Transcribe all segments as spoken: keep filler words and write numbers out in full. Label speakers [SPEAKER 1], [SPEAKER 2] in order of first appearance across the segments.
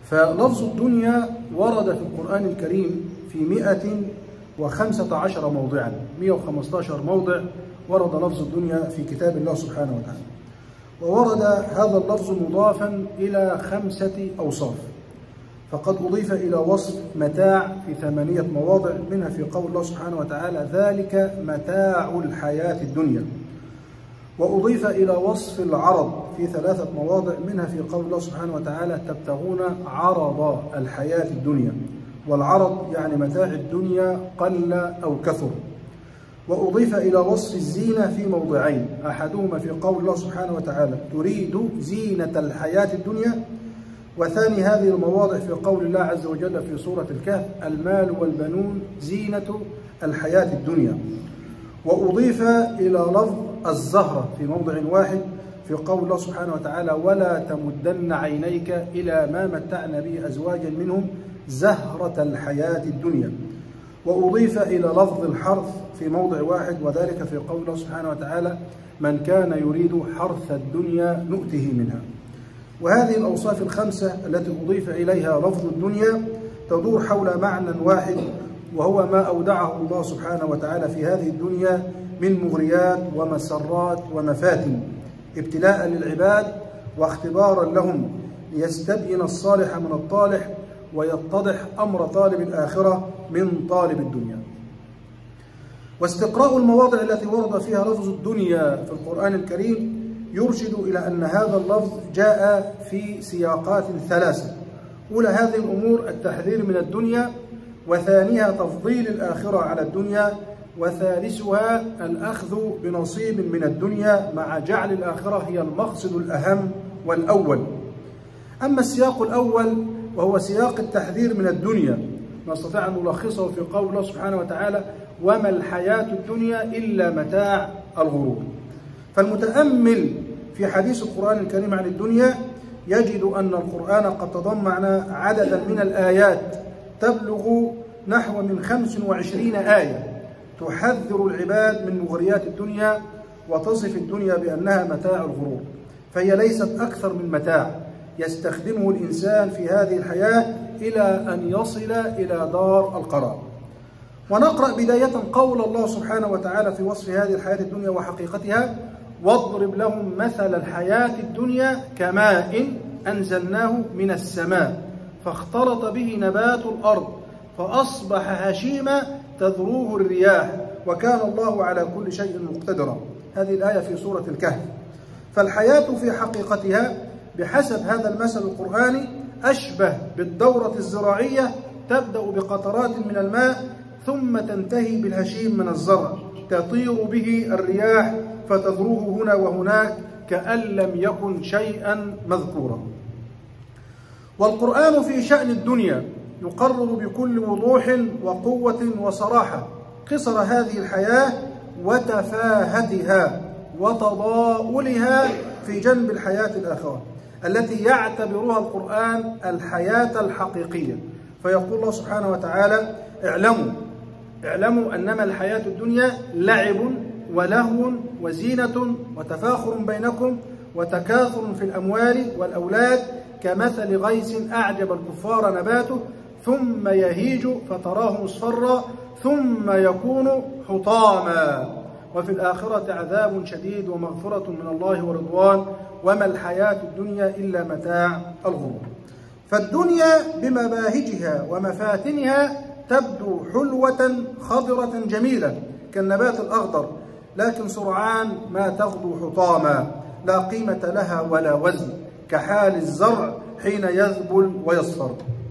[SPEAKER 1] فلفظ الدنيا ورد في القرآن الكريم في مئة وخمسة عشر موضعا، مئة وخمسة عشر موضع ورد لفظ الدنيا في كتاب الله سبحانه وتعالى. وورد هذا اللفظ مضافا إلى خمسة أوصاف، فقد أضيف إلى وصف متاع في ثمانية مواضع، منها في قول الله سبحانه وتعالى ذلك متاع الحياة الدنيا. وأضيف إلى وصف العرض في ثلاثة مواضع، منها في قول الله سبحانه وتعالى تبتغون عرض الحياة الدنيا، والعرض يعني متاع الدنيا قل أو كثر. وأضيف إلى وصف الزينة في موضعين، أحدهما في قول الله سبحانه وتعالى تريد زينة الحياة الدنيا، وثاني هذه المواضع في قول الله عز وجل في سورة الكهف المال والبنون زينة الحياة الدنيا. وأضيف إلى لفظ الزهرة في موضع واحد في قول الله سبحانه وتعالى ولا تمدن عينيك إلى ما متعنا به أزواجا منهم زهرة الحياة الدنيا. وأضيف إلى لفظ الحرث في موضع واحد، وذلك في قول الله سبحانه وتعالى من كان يريد حرث الدنيا نؤته منها. وهذه الأوصاف الخمسة التي أضيف إليها لفظ الدنيا تدور حول معنى واحد، وهو ما أودعه الله سبحانه وتعالى في هذه الدنيا من مغريات ومسرات ومفاتن، ابتلاء للعباد واختبارا لهم ليستبين الصالح من الطالح ويتضح أمر طالب الآخرة من طالب الدنيا. واستقراء المواضع التي ورد فيها لفظ الدنيا في القرآن الكريم يرشد إلى أن هذا اللفظ جاء في سياقات ثلاثة. أولى هذه الأمور التحذير من الدنيا، وثانيها تفضيل الآخرة على الدنيا، وثالثها الأخذ بنصيب من الدنيا مع جعل الآخرة هي المقصد الأهم والأول. أما السياق الأول وهو سياق التحذير من الدنيا، نستطيع أن نلخصه في قول الله سبحانه وتعالى وما الحياة الدنيا إلا متاع الغرور. فالمتأمل في حديث القرآن الكريم عن الدنيا يجد أن القرآن قد تضمن عددا من الآيات تبلغ نحو من خمس وعشرين آية تحذر العباد من مغريات الدنيا وتصف الدنيا بأنها متاع الغرور، فهي ليست أكثر من متاع يستخدمه الإنسان في هذه الحياة إلى أن يصل إلى دار القرار. ونقرأ بداية قول الله سبحانه وتعالى في وصف هذه الحياة الدنيا وحقيقتها واضرب لهم مثل الحياة الدنيا كماء أنزلناه من السماء فاختلط به نبات الأرض فأصبح هشيما تذروه الرياح وكان الله على كل شيء مقتدرا. هذه الآية في سورة الكهف. فالحياة في حقيقتها بحسب هذا المثل القرآني أشبه بالدورة الزراعية، تبدأ بقطرات من الماء ثم تنتهي بالهشيم من الزرع تطير به الرياح فتذروه هنا وهناك كأن لم يكن شيئا مذكورا. والقرآن في شأن الدنيا يقرر بكل وضوح وقوة وصراحة قصر هذه الحياة وتفاهتها وتضاؤلها في جنب الحياة الآخرة التي يعتبرها القرآن الحياة الحقيقية. فيقول الله سبحانه وتعالى اعلموا اعلموا أنما الحياة الدنيا لعب ولهو وزينة وتفاخر بينكم وتكاثر في الأموال والأولاد كمثل غيث أعجب الكفار نباته ثم يهيج فتراه مصفرا ثم يكون حطاما وفي الآخرة عذاب شديد ومغفرة من الله ورضوان وما الحياة الدنيا إلا متاع الغرور. فالدنيا بمباهجها ومفاتنها تبدو حلوة خضرة جميلة كالنبات الأخضر، لكن سرعان ما تغدو حطاما لا قيمة لها ولا وزن كحال الزرع حين يذبل ويصفر.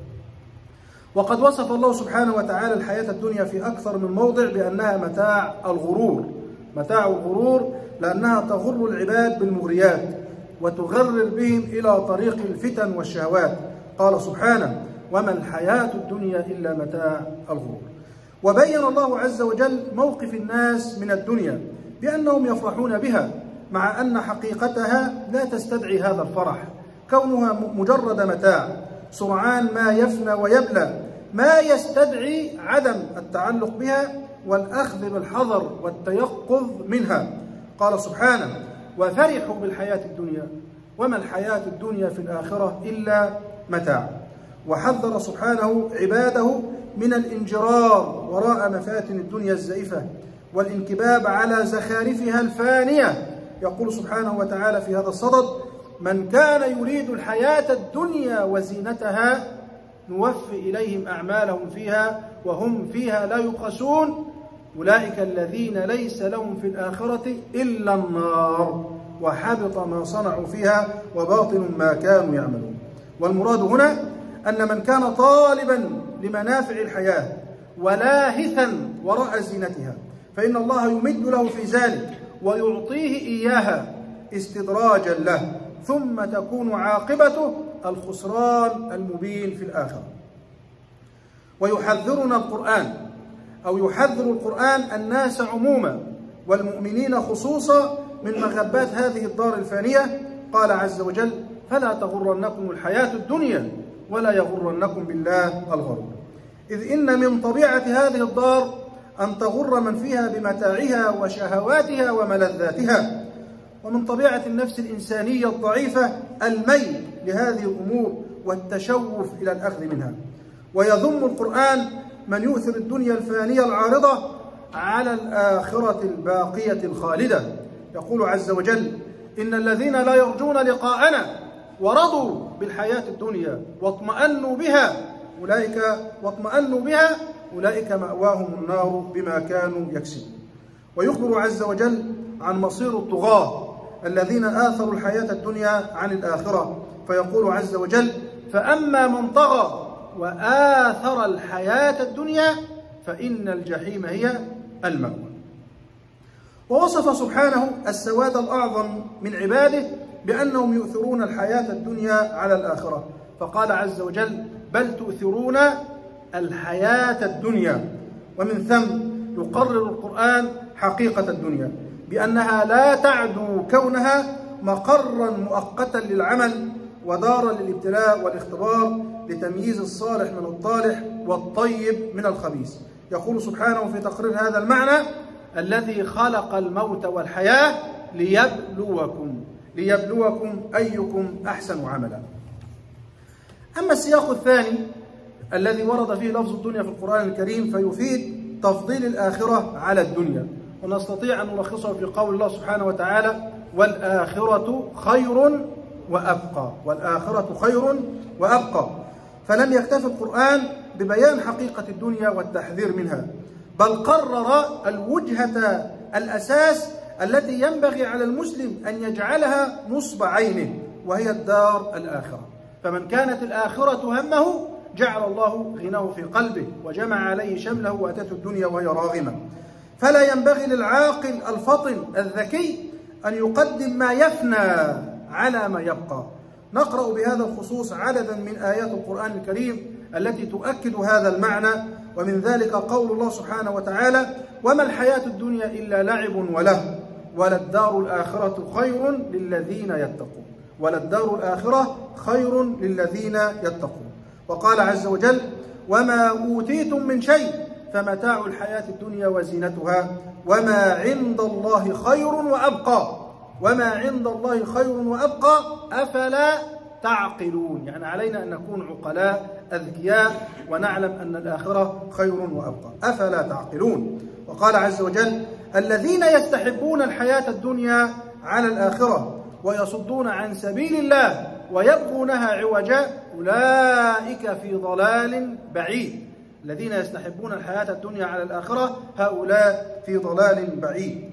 [SPEAKER 1] وقد وصف الله سبحانه وتعالى الحياة الدنيا في أكثر من موضع بأنها متاع الغرور، متاع الغرور لأنها تغر العباد بالمغريات وتغرر بهم إلى طريق الفتن والشهوات. قال سبحانه وما الحياة الدنيا إلا متاع الغرور. وبين الله عز وجل موقف الناس من الدنيا بأنهم يفرحون بها مع أن حقيقتها لا تستدعي هذا الفرح، كونها مجرد متاع سرعان ما يفنى ويبلى، ما يستدعي عدم التعلق بها والأخذ بالحذر والتيقظ منها. قال سبحانه وفرحوا بالحياة الدنيا وما الحياة الدنيا في الآخرة إلا متاع. وحذر سبحانه عباده من الانجرار وراء مفاتن الدنيا الزائفة والانكباب على زخارفها الفانية. يقول سبحانه وتعالى في هذا الصدد: من كان يريد الحياة الدنيا وزينتها نوفي إليهم أعمالهم فيها وهم فيها لا يبخسون أولئك الذين ليس لهم في الآخرة إلا النار وحبط ما صنعوا فيها وباطل ما كانوا يعملون. والمراد هنا أن من كان طالبا لمنافع الحياة ولاهثا وراء زينتها فإن الله يمد له في ذلك ويعطيه إياها استدراجا له، ثم تكون عاقبته الخسران المبين في الآخرة. ويحذرنا القرآن أو يحذر القرآن الناس عموما والمؤمنين خصوصا من مغبات هذه الدار الفانية. قال عز وجل: فلا تغرنكم الحياة الدنيا ولا يغرنكم بالله الغرور. إذ إن من طبيعة هذه الدار أن تغر من فيها بمتاعها وشهواتها وملذاتها، ومن طبيعة النفس الإنسانية الضعيفة الميل لهذه الأمور والتشوف إلى الأخذ منها. ويذم القرآن من يؤثر الدنيا الفانية العارضة على الآخرة الباقية الخالدة. يقول عز وجل: إن الذين لا يرجون لقاءنا ورضوا بالحياة الدنيا واطمأنوا بها أولئك واطمأنوا بها أولئك مأواهم النار بما كانوا يكسبون. ويخبر عز وجل عن مصير الطغاة الذين آثروا الحياة الدنيا عن الآخرة، فيقول عز وجل: فأما من طغى وآثر الحياة الدنيا فإن الجحيم هي المأوى. ووصف سبحانه السواد الأعظم من عباده بأنهم يؤثرون الحياة الدنيا على الآخرة، فقال عز وجل: بل تؤثرون الحياة الدنيا. ومن ثم يقرر القرآن حقيقة الدنيا بأنها لا تعدو كونها مقرا مؤقتا للعمل ودارا للابتلاء والاختبار لتمييز الصالح من الطالح والطيب من الخبيث. يقول سبحانه في تقرير هذا المعنى: الذي خلق الموت والحياة ليبلوكم ليبلوكم أيكم أحسن عملا. أما السياق الثاني الذي ورد فيه لفظ الدنيا في القرآن الكريم فيفيد تفضيل الآخرة على الدنيا، ونستطيع أن نلخصه في قول الله سبحانه وتعالى: والآخرة خير وأبقى والآخرة خير وأبقى. فلم يكتف القرآن ببيان حقيقة الدنيا والتحذير منها، بل قرر الوجهة الأساس التي ينبغي على المسلم أن يجعلها نصب عينه، وهي الدار الآخرة. فمن كانت الآخرة همه جعل الله غناه في قلبه وجمع عليه شمله وأتته الدنيا وهي راغمة. فلا ينبغي للعاقل الفطن الذكي أن يقدم ما يفنى على ما يبقى. نقرأ بهذا الخصوص عددا من آيات القرآن الكريم التي تؤكد هذا المعنى، ومن ذلك قول الله سبحانه وتعالى: وما الحياة الدنيا إلا لعب وله وللدار الآخرة خير للذين يتقون وللدار الآخرة خير للذين يتقون. وقال عز وجل: وما أوتيتم من شيء فمتاع الحياة الدنيا وزينتها وما عند الله خير وأبقى وما عند الله خير وأبقى أفلا تعقلون. يعني علينا أن نكون عقلاء أذكياء ونعلم أن الآخرة خير وأبقى، أفلا تعقلون. وقال عز وجل: الذين يستحبون الحياة الدنيا على الآخرة ويصدون عن سبيل الله ويبغونها عوجا أولئك في ضلال بعيد. الذين يستحبون الحياة الدنيا على الآخرة هؤلاء في ضلال بعيد.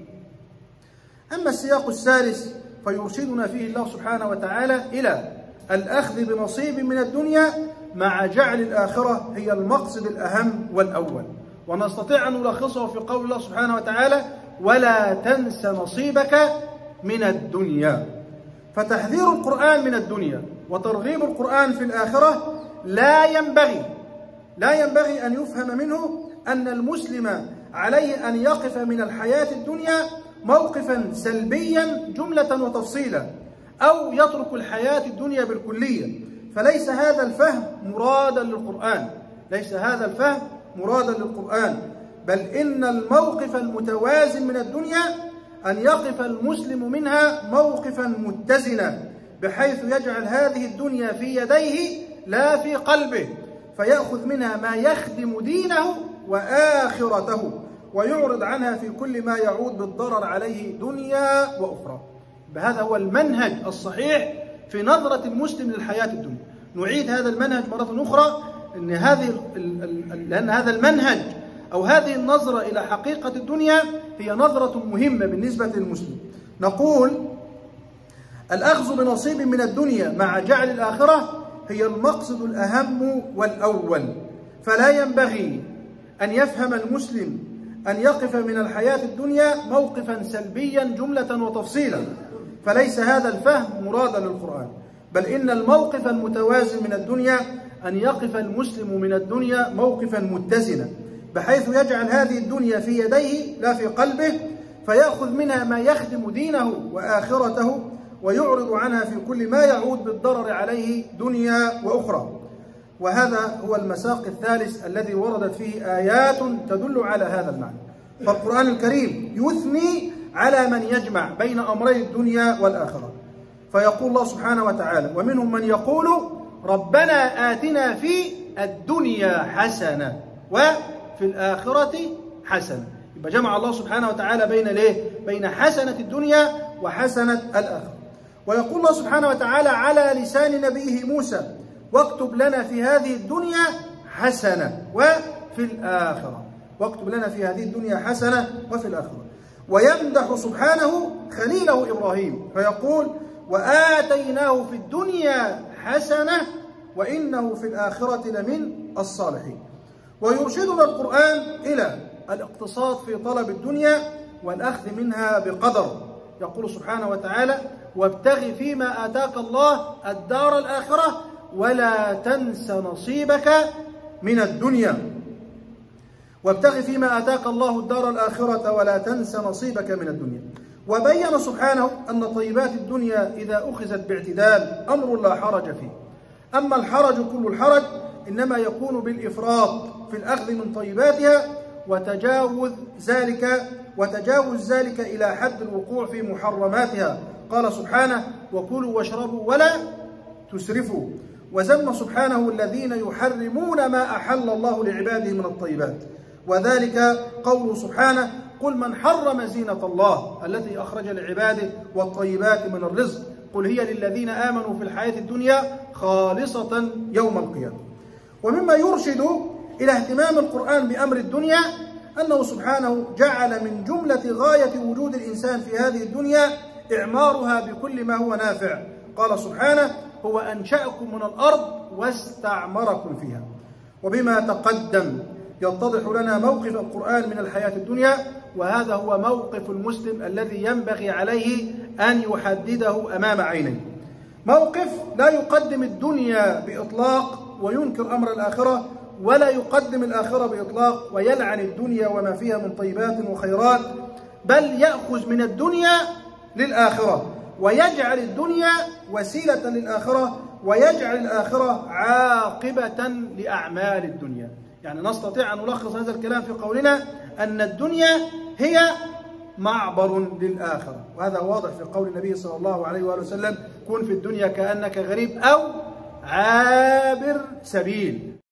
[SPEAKER 1] أما السياق الثالث فيرشدنا فيه الله سبحانه وتعالى إلى الأخذ بنصيب من الدنيا مع جعل الآخرة هي المقصد الأهم والأول. ونستطيع أن نلخصه في قول الله سبحانه وتعالى: ولا تنس نصيبك من الدنيا. فتحذير القرآن من الدنيا وترغيب القرآن في الآخرة لا ينبغي لا ينبغي أن يفهم منه أن المسلم عليه أن يقف من الحياة الدنيا موقفا سلبيا جملة وتفصيلا، أو يترك الحياة الدنيا بالكلية. فليس هذا الفهم مرادا للقرآن ليس هذا الفهم مرادا للقرآن بل إن الموقف المتوازن من الدنيا أن يقف المسلم منها موقفا متزنا، بحيث يجعل هذه الدنيا في يديه لا في قلبه، فيأخذ منها ما يخدم دينه وآخرته ويعرض عنها في كل ما يعود بالضرر عليه دنيا وأخرى. بهذا هو المنهج الصحيح في نظرة المسلم للحياة الدنيا. نعيد هذا المنهج مرة أخرى، إن هذه لأن هذا المنهج أو هذه النظرة إلى حقيقة الدنيا هي نظرة مهمة بالنسبة للمسلم. نقول الأخذ بنصيب من الدنيا مع جعل الآخرة هي المقصد الأهم والأول، فلا ينبغي أن يفهم المسلم أن يقف من الحياة الدنيا موقفا سلبيا جملة وتفصيلا، فليس هذا الفهم مرادا للقرآن، بل إن الموقف المتوازن من الدنيا أن يقف المسلم من الدنيا موقفا متزنا، بحيث يجعل هذه الدنيا في يديه لا في قلبه، فيأخذ منها ما يخدم دينه وآخرته ويعرض عنها في كل ما يعود بالضرر عليه دنيا وأخرى. وهذا هو المساق الثالث الذي وردت فيه آيات تدل على هذا المعنى. فالقرآن الكريم يثني على من يجمع بين أمري الدنيا والآخرة، فيقول الله سبحانه وتعالى: ومنهم من يقول ربنا آتنا في الدنيا حسنة وفي الآخرة حسنة. يبقى جمع الله سبحانه وتعالى بين ليه؟ بين حسنة الدنيا وحسنة الآخرة. ويقول الله سبحانه وتعالى على لسان نبيه موسى: واكتب لنا في هذه الدنيا حسنة وفي الآخرة، واكتب لنا في هذه الدنيا حسنة وفي الآخرة. ويمدح سبحانه خليله إبراهيم فيقول: وآتيناه في الدنيا حسنة وإنه في الآخرة لمن الصالحين. ويرشدنا القرآن إلى الاقتصاد في طلب الدنيا والأخذ منها بقدر. يقول سبحانه وتعالى: وابتغ فيما آتاك الله الدار الآخرة ولا تنس نصيبك من الدنيا. وابتغ فيما آتاك الله الدار الآخرة ولا تنس نصيبك من الدنيا. وبين سبحانه أن طيبات الدنيا إذا أخذت باعتدال أمر لا حرج فيه. أما الحرج كل الحرج إنما يكون بالإفراط في الأخذ من طيباتها وتجاوز ذلك وتجاوز ذلك إلى حد الوقوع في محرماتها. قال سبحانه: وكلوا واشربوا ولا تسرفوا. وذم سبحانه الذين يحرمون ما أحل الله لعباده من الطيبات، وذلك قوله سبحانه: قل من حرم زينة الله التي أخرج لعباده والطيبات من الرزق قل هي للذين آمنوا في الحياة الدنيا خالصة يوم القيامة. ومما يرشد إلى اهتمام القرآن بأمر الدنيا أنه سبحانه جعل من جملة غاية وجود الإنسان في هذه الدنيا إعمارها بكل ما هو نافع. قال سبحانه: هو أنشأكم من الأرض واستعمركم فيها. وبما تقدم يتضح لنا موقف القرآن من الحياة الدنيا، وهذا هو موقف المسلم الذي ينبغي عليه أن يحدده أمام عينيه. موقف لا يقدم الدنيا بإطلاق وينكر أمر الآخرة، ولا يقدم الآخرة بإطلاق ويلعن الدنيا وما فيها من طيبات وخيرات، بل يأخذ من الدنيا للآخرة ويجعل الدنيا وسيلة للآخرة ويجعل الآخرة عاقبة لأعمال الدنيا. يعني نستطيع أن نلخص هذا الكلام في قولنا أن الدنيا هي معبر للآخرة، وهذا واضح في قول النبي صلى الله عليه وآله وسلم: كن في الدنيا كأنك غريب أو عابر سبيل.